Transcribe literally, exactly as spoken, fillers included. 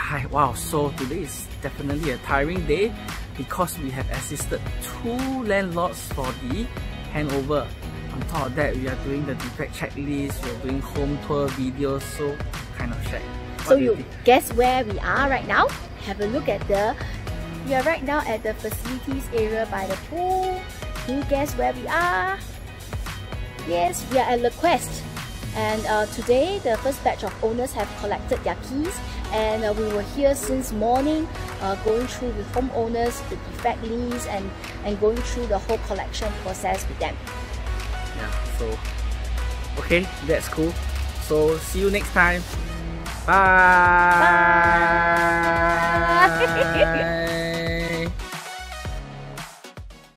Hi, wow, so today is definitely a tiring day because we have assisted two landlords for the handover. On top of that, we are doing the defect checklist, we are doing home tour videos, so kind of shag. So you, you guess where we are right now? Have a look at the... We are right now at the facilities area by the pool. Can you guess where we are? Yes, we are at Le Quest. And uh, today, the first batch of owners have collected their keys, and uh, we were here since morning, uh, going through with homeowners, the defect list, and, and going through the whole collection process with them. Yeah, so, okay, that's cool. So, see you next time. Bye! Bye!